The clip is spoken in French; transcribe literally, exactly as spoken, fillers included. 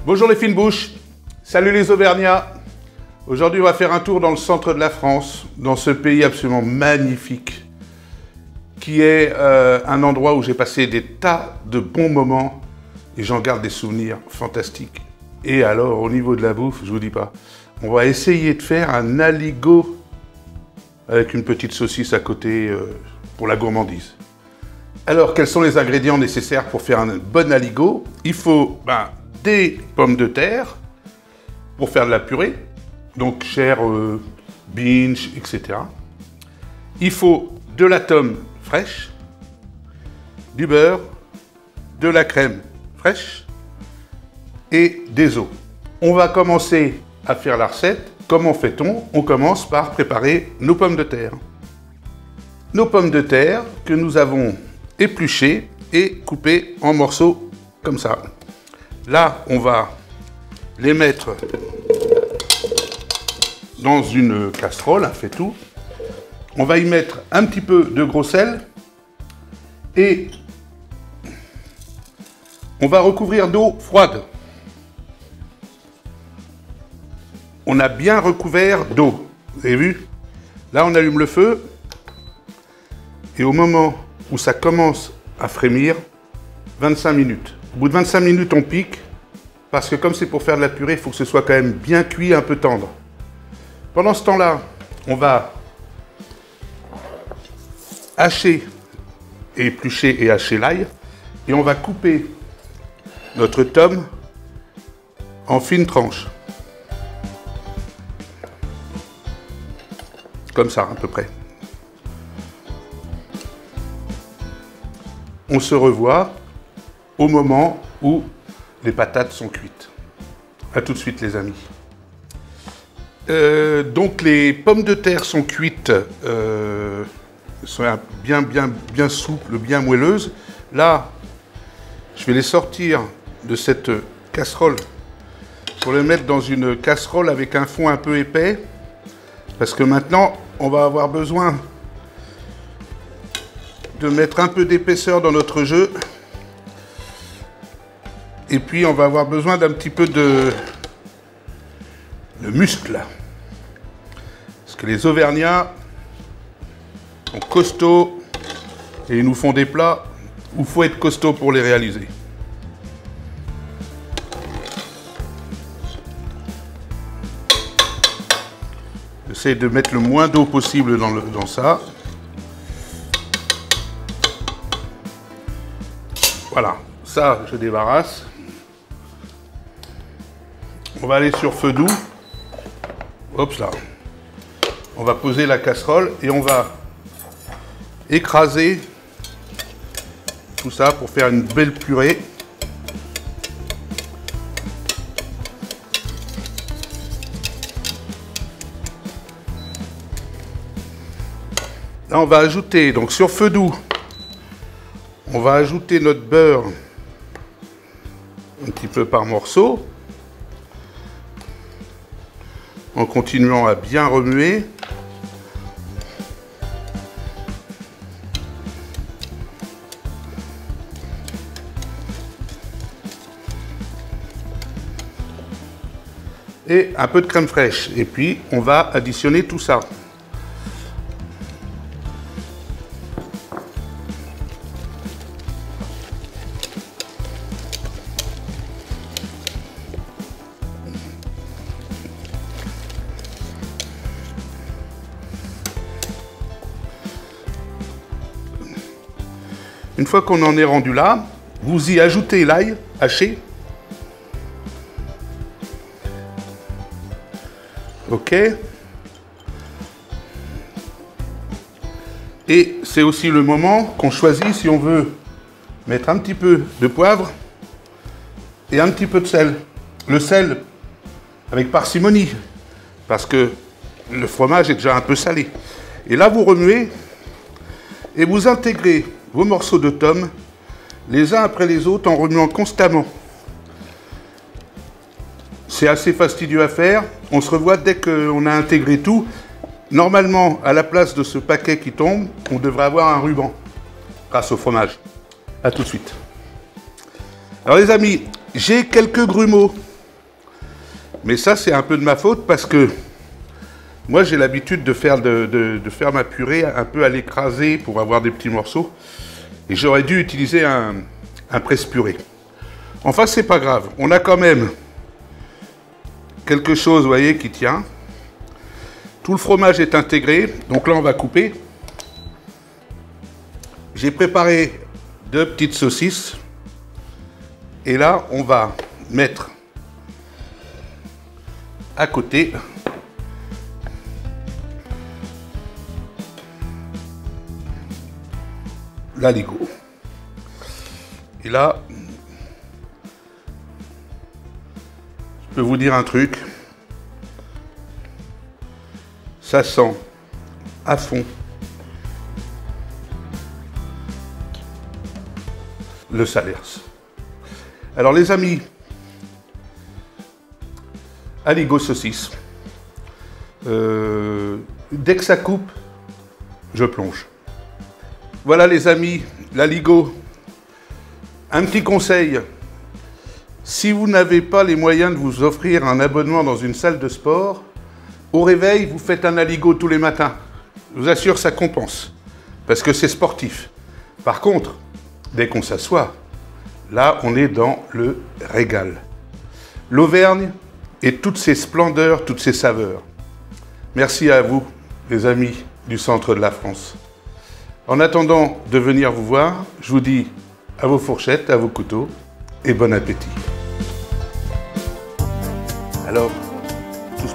Bonjour les fines bouches, salut les Auvergnats. Aujourd'hui on va faire un tour dans le centre de la France, dans ce pays absolument magnifique, qui est euh, un endroit où j'ai passé des tas de bons moments et j'en garde des souvenirs fantastiques. Et alors au niveau de la bouffe, je vous dis pas, on va essayer de faire un aligot avec une petite saucisse à côté euh, pour la gourmandise. Alors quels sont les ingrédients nécessaires pour faire un bon aligot? Il faut ben, des pommes de terre pour faire de la purée, donc chair, euh, binge, et cetera. Il faut de la tome fraîche, du beurre, de la crème fraîche et des œufs. On va commencer à faire la recette. Comment fait-on? On commence par préparer nos pommes de terre. Nos pommes de terre que nous avons épluchées et coupées en morceaux comme ça. Là, on va les mettre dans une casserole, un fait-tout. On va y mettre un petit peu de gros sel et on va recouvrir d'eau froide. On a bien recouvert d'eau. Vous avez vu? Là, on allume le feu et au moment où ça commence à frémir, vingt-cinq minutes. Au bout de vingt-cinq minutes, on pique, parce que comme c'est pour faire de la purée, il faut que ce soit quand même bien cuit, un peu tendre. Pendant ce temps-là, on va hacher, et éplucher et hacher l'ail, et on va couper notre tome en fines tranches. Comme ça, à peu près. On se revoit au moment où les patates sont cuites. A tout de suite les amis. Euh, donc les pommes de terre sont cuites, euh, sont bien, bien, bien souples, bien moelleuses. Là, je vais les sortir de cette casserole pour les mettre dans une casserole avec un fond un peu épais. Parce que maintenant, on va avoir besoin de mettre un peu d'épaisseur dans notre jeu. Et puis, on va avoir besoin d'un petit peu de, de muscle. Parce que les Auvergnats sont costauds et ils nous font des plats où il faut être costaud pour les réaliser. J'essaie de mettre le moins d'eau possible dans, le, dans ça. Voilà, ça je débarrasse. On va aller sur feu doux. Hop là. On va poser la casserole et on va écraser tout ça pour faire une belle purée. Là, on va ajouter, donc sur feu doux, on va ajouter notre beurre un petit peu par morceau, en continuant à bien remuer. Et un peu de crème fraîche. Et puis, on va additionner tout ça. Une fois qu'on en est rendu là, vous y ajoutez l'ail haché. Ok. Et c'est aussi le moment qu'on choisit si on veut mettre un petit peu de poivre et un petit peu de sel. Le sel avec parcimonie, parce que le fromage est déjà un peu salé. Et là, vous remuez et vous intégrez vos morceaux de tome les uns après les autres en remuant constamment. C'est assez fastidieux à faire. On se revoit dès qu'on a intégré tout. Normalement, à la place de ce paquet qui tombe, on devrait avoir un ruban grâce au fromage. A tout de suite. Alors les amis, j'ai quelques grumeaux Mais ça, c'est un peu de ma faute parce que moi, j'ai l'habitude de faire, de, de, de faire ma purée un peu à l'écraser pour avoir des petits morceaux. Et j'aurais dû utiliser un, un presse-purée. Enfin, c'est pas grave. On a quand même quelque chose, vous voyez, qui tient. Tout le fromage est intégré. Donc là, on va couper. J'ai préparé deux petites saucisses. Et là, on va mettre à côté l'aligot. Et là, je peux vous dire un truc. Ça sent à fond le Salers. Alors les amis, aligot saucisse. Euh, dès que ça coupe, je plonge. Voilà les amis, l'aligot. Un petit conseil, si vous n'avez pas les moyens de vous offrir un abonnement dans une salle de sport, au réveil, vous faites un aligot tous les matins. Je vous assure, ça compense, parce que c'est sportif. Par contre, dès qu'on s'assoit, là, on est dans le régal. L'Auvergne et toutes ses splendeurs, toutes ses saveurs. Merci à vous, les amis du centre de la France. En attendant de venir vous voir, je vous dis à vos fourchettes, à vos couteaux et bon appétit. Alors, tout se passe bien ?